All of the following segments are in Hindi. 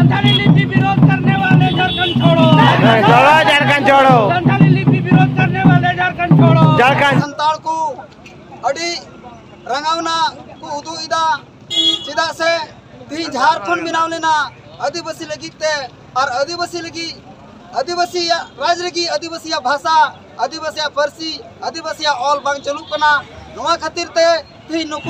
संथाली लिपि विरोध करने वाले झारखंड छोड़ो, छोड़ो झारखंड छोड़ो। संथाली लिपि विरोध करने वाले झारखंड छोड़ो। झारखंड संताल को अड़ी रंगावना को उदू इदा चिदा से ती झारखंड बनाव लेना आदिवासी लगी ते और आदिवासी लगी आदिवासी राज लगी आदिवासी भाषा आदिवासी पारसी आदिवासी ऑल बांग चलू कना नवा खातिर ते ती नुकुन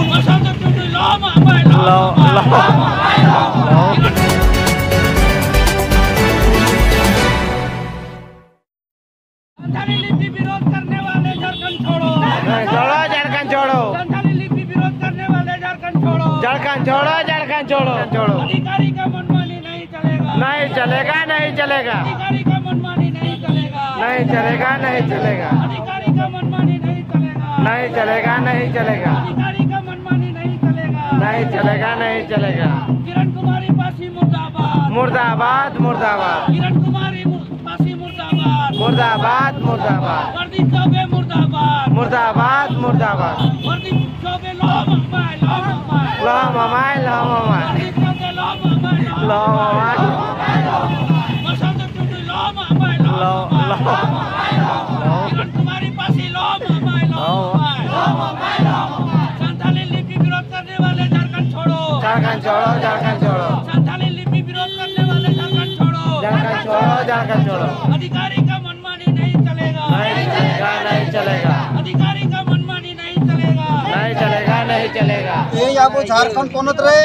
संथाली लिपि विरोध करने वाले झारखंड छोड़ो, छोड़ो झारखंड छोड़ो। संथाली लिपि विरोध करने वाले झारखंड छोड़ो। झारखंड छोड़ो झारखंड छोड़ो छोड़ो। अधिकारी का मनमानी नहीं चलेगा, नहीं चलेगा नहीं चलेगा अधिकारी का मनमानी नहीं चलेगा, नहीं चलेगा नहीं चलेगा अधिकारी का मनमानी नहीं चलेगा, नहीं चलेगा नहीं चलेगा अधिकारी का मनमानी नहीं चलेगा, नहीं चलेगा नहीं चलेगा। किरण कुमारी पासी मुर्दाबाद, मुर्दाबाद मुर्दाबाद किरण कुमारी पासी मुर्दाबाद, मुर्दाबाद मुर्दाबाद वर्दी चौबे मुर्दाबाद, मुर्दाबाद मुर्दाबाद। वर्दी चौबे लो ममाय लो ममाय, लो ममाय लो ममाय वर्दी चौबे लो ममाय लो ममाय बसंत टुटू लो ममाय लो ममाय, किरण कुमारी पासी लो ममाय लो ममाय, संथाली लिपि विरोध करने वाले झारखंड छोड़ो, झारखंड छोड़ो झारखंड छोड़ो। संथाली लिपि विरोध करने वाले झारखंड छोड़ो, झारखंड छोड़ो झारखंड छोड़ो। अधिकारी का मनमानी नहीं चलेगा, नहीं चलेगा नहीं चलेगा अधिकारी का मनमानी नहीं चलेगा, नहीं चलेगा नहीं चलेगा। ये अब झारखंड पोनत रे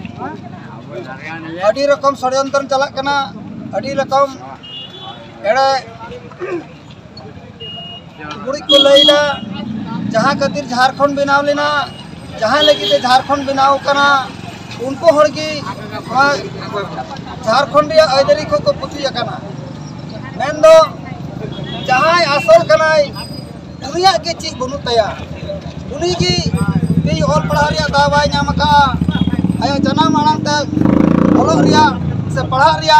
अड़ी रकम षड्यंत्र चला कना अड़ी रकम एड़े गुड़ी को लईला जहाँ खातिर झारखंड बनाव लेना जहाँ लगी झारखंड बनाव कना उनको हड़गी झारखंड आयदरी को पुतुया कना मेन दो जहाँ आसल कनाय उनिया के चीज बनु तया उनी की ती ऑल पढ़ा रिया दावाई नाम का आयो जना मांग तक ऑल रिया से पढ़ा रिया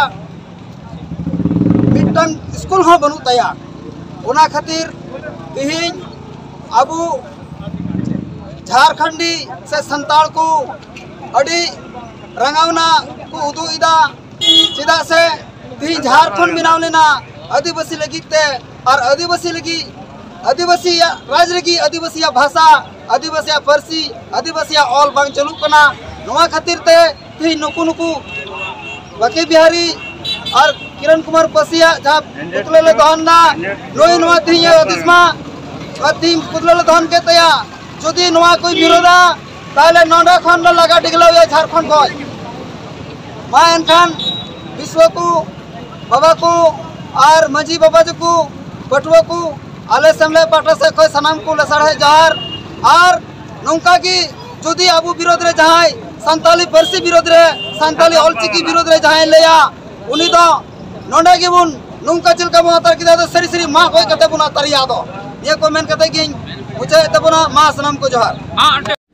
मिटन स्कूल हो बनु तया उना खातिर तिहिन अबू झारखंडी से संताल को अड़ी रंगावना को उदू इदा चिदा से ती झारखंड बनाव लेना आदिवासी लगी ते और आदिवासी लगी आदिवासी राज लगी आदिवासी भाषा आदिवासी पारसी आदिवासी ऑल बांग चलू कना नवा खातिर ते ती नुकु नुकु बाकी बिहारी और किरण कुमार पसिया जहाँ पुतले दहन ना नोई नवा थी दिसमा थी पुतले दहन के तया जुदी नवा कोई विरोधा ताले नोंडा खान लगा डिगलो ये झारखंड को मा एनखान विश्व को बाबा को और मजी बाबा जो को बटुआ को आले समले पाटा से कोई सनाम को लसड़ है जहर और नौका की जुदी अबू विरोध रे जहाँ संताली पारसी विरोध रे संताली ऑलचिकी विरोध रे जहाँ लेया उनी दो नोंडा की बुन नौका चिलका बुना तर किदा तो सरी सरी माँ कोई कते बुना तर यादो ये को मेन कते गिन मुझे तबना माँ सनाम को जहर।